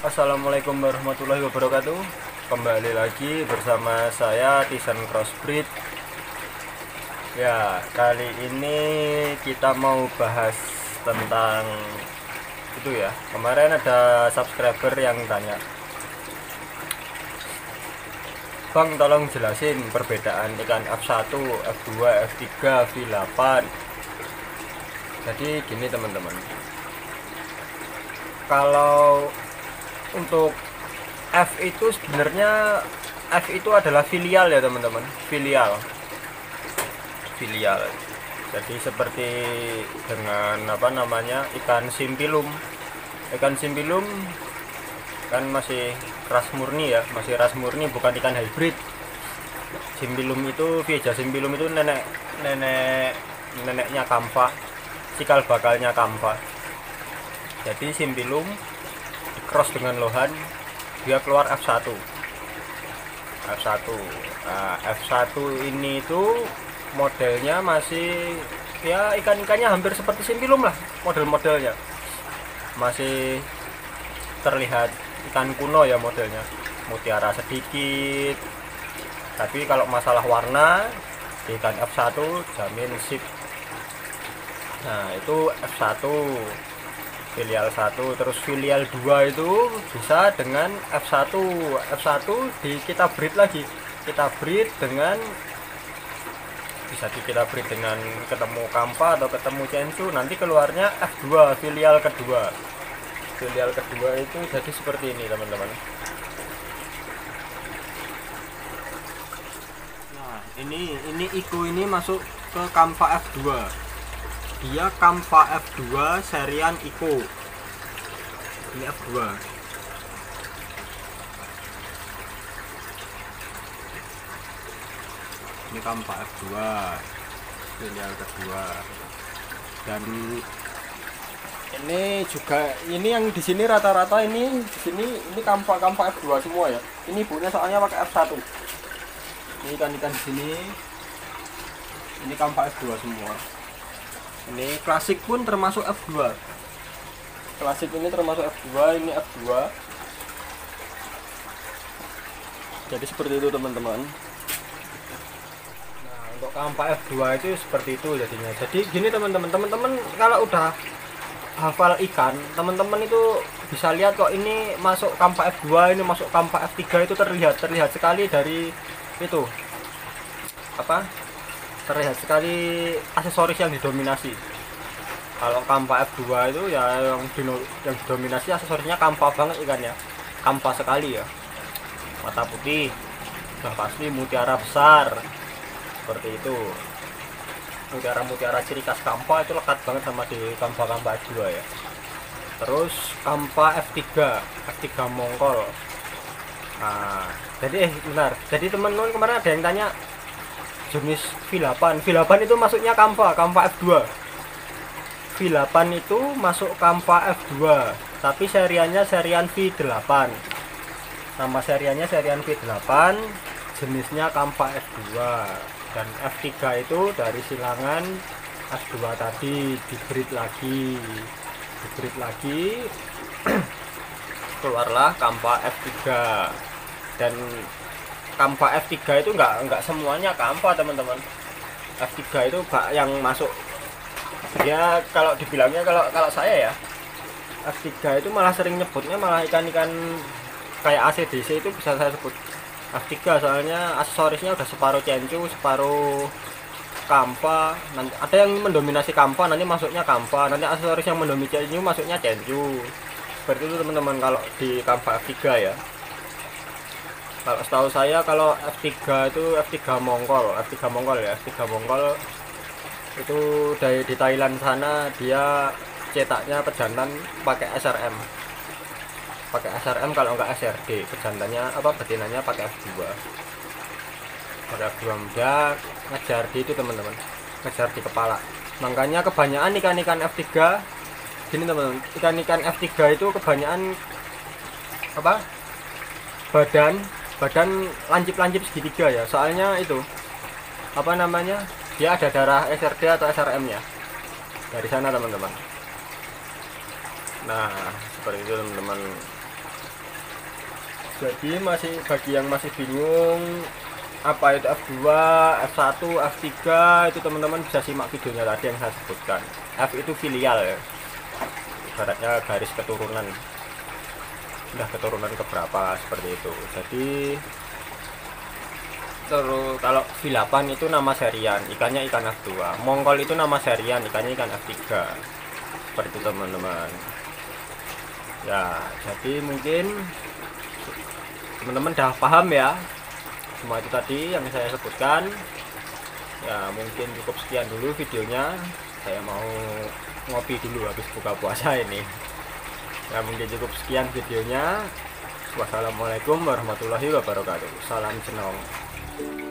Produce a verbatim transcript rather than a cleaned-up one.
Assalamualaikum warahmatullahi wabarakatuh. Kembali lagi bersama saya Tisan Crossbreed. Ya, kali ini kita mau bahas tentang itu ya. Kemarin ada subscriber yang tanya, Bang, tolong jelasin perbedaan ikan F satu, F dua, F tiga, V delapan. Jadi gini teman-teman, kalau untuk F itu sebenarnya F itu adalah filial ya teman-teman, filial filial jadi seperti dengan apa namanya ikan simpilum. Ikan simpilum kan masih ras murni ya, masih ras murni, bukan ikan hybrid. Simpilum itu Vieja simpilum itu nenek nenek neneknya kamfa, cikal bakalnya kamfa. Jadi simpilum cross dengan lohan, dia keluar F satu. F satu. Nah, F satu ini itu modelnya masih ya ikan-ikannya hampir seperti simpilum lah, model-modelnya. Masih terlihat ikan kuno ya modelnya. Mutiara sedikit. Tapi kalau masalah warna, ikan F satu jamin sip. Nah, itu F satu. Filial satu, terus filial dua itu bisa dengan F satu. F satu di kita breed lagi. Kita breed dengan bisa di kita breed dengan ketemu kampa atau ketemu censu, nanti keluarnya F dua, filial kedua. Filial kedua itu jadi seperti ini, teman-teman. Nah, ini ini Iku ini masuk ke kampa F dua. Dia kampa F dua serian Ico. Ini F dua. Ini kampa F dua filial kedua. Dan ini juga, ini yang di sini rata-rata ini di sini ini kampa-kampa F dua semua ya. Ini ibunya soalnya pakai F satu. Ini ikan-ikan di sini ini kampa F dua semua. Ini klasik pun termasuk F dua. Klasik ini termasuk F dua, ini F dua. Jadi seperti itu teman-teman. Nah, untuk kampa F dua itu seperti itu jadinya. Jadi gini teman-teman, teman-teman kalau udah hafal ikan, teman-teman itu bisa lihat kok ini masuk kampa F dua, ini masuk kampa F tiga, itu terlihat terlihat sekali dari itu. Apa? Terlihat sekali aksesoris yang didominasi. Kalau kampa F dua itu ya yang, dino, yang didominasi aksesorisnya kampa banget ikannya, kampa sekali ya. Mata putih, udah pasti mutiara besar seperti itu. Mutiara-mutiara ciri khas kampa itu lekat banget sama di kampa-kampa F dua ya. Terus kampa F tiga, F tiga mongkol. Nah, jadi eh benar. Jadi teman-teman kemarin ada yang tanya jenis V delapan. V delapan itu masuknya kampa, kampa F dua. V delapan itu masuk kampa F dua, tapi seriannya serian V delapan. Nama seriannya serian V delapan, jenisnya kampa F dua. Dan F tiga itu dari silangan F dua tadi, dibreed lagi. Dibreed lagi keluarlah kampa F tiga. Dan kampa F tiga itu enggak enggak semuanya kampa, teman-teman. F tiga itu yang masuk, ya kalau dibilangnya, kalau kalau saya ya, F tiga itu malah sering nyebutnya malah ikan-ikan kayak A C D C itu bisa saya sebut F tiga, soalnya aksesorisnya udah separuh cencu, separuh kampa. Nanti ada yang mendominasi kampa, nanti masuknya kampa, nanti aksesoris yang mendominasi cencu masuknya cencu. Seperti itu teman-teman kalau di kampa F tiga ya. Kalau setahu saya kalau F tiga itu F tiga mongkol, F tiga mongkol ya, F tiga mongkol itu dari di Thailand sana, dia cetaknya pejantan pakai S R M. Pakai S R M kalau enggak S R D, pejantannya apa betinanya pakai F dua. Pada F dua muda ngejar di itu teman-teman, ngejar di kepala. Makanya kebanyakan ikan-ikan F tiga gini teman-teman, ikan-ikan F tiga itu kebanyakan apa? Badan badan lancip-lancip segitiga ya, soalnya itu apa namanya, dia ada darah S R D atau S R M nya dari sana teman-teman. Nah seperti itu teman-teman. Jadi masih bagi yang masih bingung apa itu F dua, F satu, F tiga, itu teman-teman bisa simak videonya tadi yang saya sebutkan. F itu filial ya, ibaratnya garis keturunan, udah keturunan keberapa seperti itu. Jadi terus kalau Filapan itu nama serian, ikannya ikan F dua. Mongkol itu nama serian, ikannya ikan F tiga. Seperti itu teman-teman. Ya, jadi mungkin teman-teman udah paham ya semua itu tadi yang saya sebutkan. Ya, mungkin cukup sekian dulu videonya. Saya mau ngopi dulu habis buka puasa ini. Ya, mungkin cukup sekian videonya. Wassalamualaikum warahmatullahi wabarakatuh. Salam jenong.